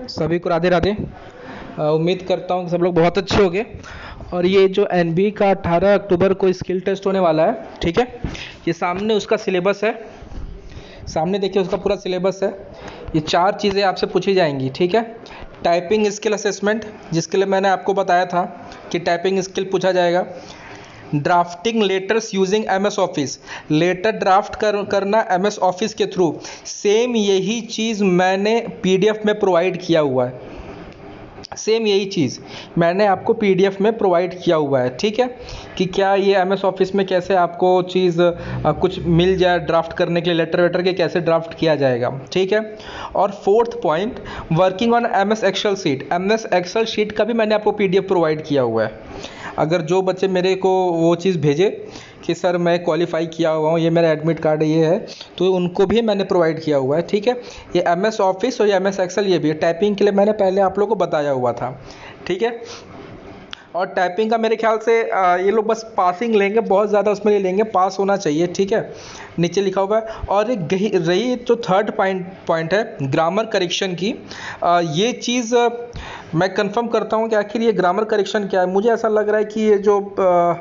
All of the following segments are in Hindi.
सभी को राधे राधे। उम्मीद करता हूँ कि सब लोग बहुत अच्छे होंगे। और ये जो एनबी का 18 अक्टूबर को स्किल टेस्ट होने वाला है, ठीक है। ये सामने उसका सिलेबस है, सामने देखिए उसका पूरा सिलेबस है। ये 4 चीज़ें आपसे पूछी जाएंगी, ठीक है। टाइपिंग स्किल असेसमेंट, जिसके लिए मैंने आपको बताया था कि टाइपिंग स्किल पूछा जाएगा। Drafting letters using MS office, letter draft करना एमएस ऑफिस के थ्रू। सेम यही चीज़ मैंने पीडीएफ में प्रोवाइड किया हुआ है, सेम यही चीज़ मैंने आपको पीडीएफ में प्रोवाइड किया हुआ है, ठीक है। कि क्या ये एमएस ऑफिस में कैसे आपको चीज़ कुछ मिल जाए ड्राफ्ट करने के लिए, लेटर वेटर के कैसे ड्राफ्ट किया जाएगा, ठीक है। और 4th point, working on MS Excel sheet. MS Excel sheet का भी मैंने आपको पीडीएफ प्रोवाइड किया हुआ है। अगर जो बच्चे मेरे को वो चीज़ भेजे कि सर मैं क्वालिफाई किया हुआ हूँ, ये मेरा एडमिट कार्ड ये है, तो उनको भी मैंने प्रोवाइड किया हुआ है, ठीक है। ये एमएस ऑफिस और ये एमएस एक्सेल ये भी है। टाइपिंग के लिए मैंने पहले आप लोगों को बताया हुआ था, ठीक है। और टाइपिंग का मेरे ख्याल से ये लोग बस पासिंग लेंगे, बहुत ज़्यादा उसमें नहीं लेंगे, पास होना चाहिए, ठीक है। नीचे लिखा हुआ है। और एक रही जो 3rd पॉइंट है ग्रामर करेक्शन की, ये चीज़ मैं कंफर्म करता हूँ कि आखिर ये ग्रामर करेक्शन क्या है। मुझे ऐसा लग रहा है कि ये जो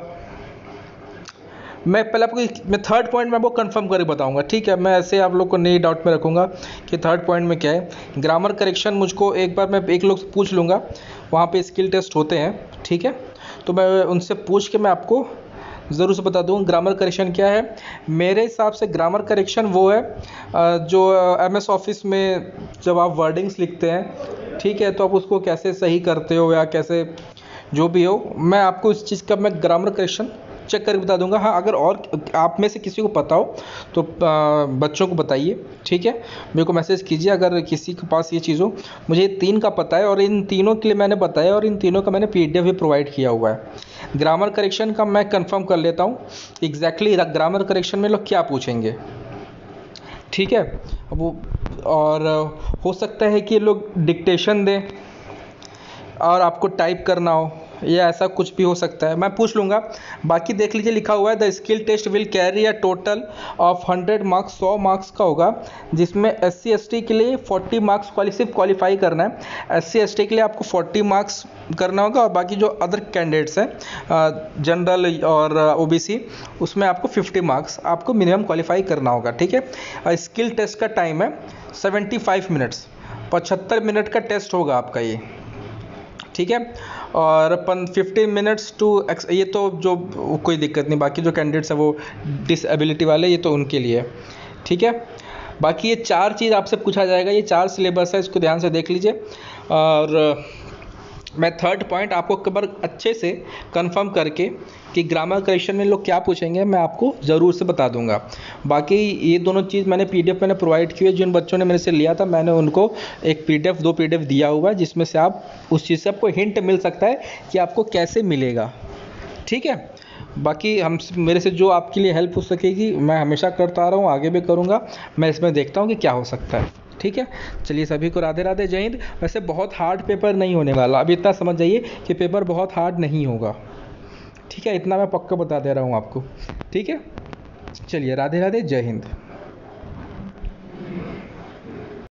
मैं पहले आपको मैं 3rd पॉइंट में आपको कंफर्म करके बताऊंगा, ठीक है। मैं ऐसे आप लोग को नहीं डाउट में रखूंगा कि 3rd पॉइंट में क्या है। ग्रामर करेक्शन मुझको एक बार मैं एक लोग से पूछ लूँगा, वहाँ पे स्किल टेस्ट होते हैं, ठीक है। तो मैं उनसे पूछ के मैं आपको ज़रूर से बता दूँ ग्रामर करेक्शन क्या है। मेरे हिसाब से ग्रामर करेक्शन वो है जो एमएस ऑफिस में जब आप वर्डिंग्स लिखते हैं, ठीक है, तो आप उसको कैसे सही करते हो या कैसे जो भी हो, मैं आपको इस चीज़ का मैं ग्रामर करेक्शन चेक करके बता दूंगा। हाँ, अगर और आप में से किसी को पता हो तो बच्चों को बताइए, ठीक है। मेरे को मैसेज कीजिए अगर किसी के पास ये चीज़ हो। मुझे 3 का पता है और इन तीनों के लिए मैंने बताया और इन तीनों का मैंने पीडीएफ भी प्रोवाइड किया हुआ है। ग्रामर करेक्शन का मैं कंफर्म कर लेता हूँ एग्जैक्टली ग्रामर करेक्शन में लोग क्या पूछेंगे, ठीक है। वो और हो सकता है कि लोग डिक्टेशन दें और आपको टाइप करना हो, या ऐसा कुछ भी हो सकता है, मैं पूछ लूँगा। बाकी देख लीजिए लिखा हुआ है the skill test will carry a total of 100 marks, 100 marks का होगा, जिसमें SC ST के लिए 40 मार्क्स सिर्फ क्वालिफाई करना है। SC ST के लिए आपको 40 मार्क्स करना होगा और बाकी जो अदर कैंडिडेट्स हैं जनरल और OBC, उसमें आपको 50 मार्क्स आपको मिनिमम क्वालिफाई करना होगा, ठीक है। स्किल टेस्ट का टाइम है 75 मिनट्स, 75 मिनट का टेस्ट होगा आपका ये, ठीक है। और 15 मिनट्स टू ये तो जो कोई दिक्कत नहीं, बाकी जो कैंडिडेट्स हैं वो डिसेबिलिटी वाले, ये तो उनके लिए, ठीक है। बाकी ये 4 चीज़ आपसे पूछा जाएगा, ये 4 सिलेबस है, इसको ध्यान से देख लीजिए। और मैं 3rd पॉइंट आपको एक बार अच्छे से कंफर्म करके कि ग्रामर करेक्शन में लोग क्या पूछेंगे मैं आपको ज़रूर से बता दूंगा। बाकी ये दोनों चीज़ मैंने पीडीएफ मैंने प्रोवाइड की है। जिन बच्चों ने मेरे से लिया था मैंने उनको एक पीडीएफ 2 पीडीएफ दिया हुआ है, जिसमें से आप उस चीज़ से आपको हिंट मिल सकता है कि आपको कैसे मिलेगा, ठीक है। बाकी हम मेरे से जो आपके लिए हेल्प हो सकेगी मैं हमेशा करता आ रहा हूँ, आगे भी करूँगा। मैं इसमें देखता हूँ कि क्या हो सकता है, ठीक है। चलिए सभी को राधे राधे, जय हिंद। वैसे बहुत हार्ड पेपर नहीं होने वाला, अब इतना समझ जाइए कि पेपर बहुत हार्ड नहीं होगा, ठीक है। इतना मैं पक्का बता दे रहा हूँ आपको, ठीक है। चलिए राधे राधे, जय हिंद।